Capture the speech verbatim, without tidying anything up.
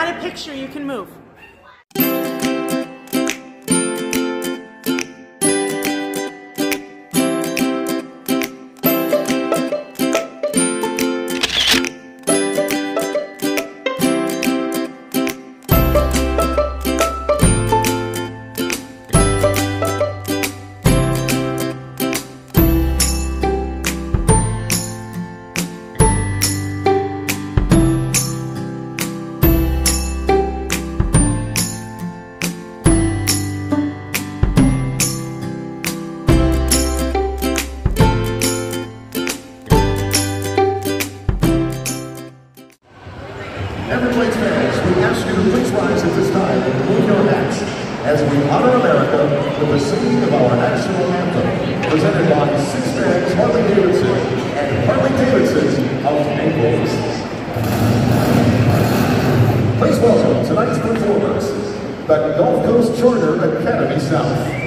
got a picture, you can move. Everblades fans, we ask you to please rise at this time and move your hats as we honor America with the singing of our National Anthem, presented by six bands Harley Davidson and Harley Davidson's Out Ankles. Please welcome tonight's performers, the Gulf Coast Charter Academy South.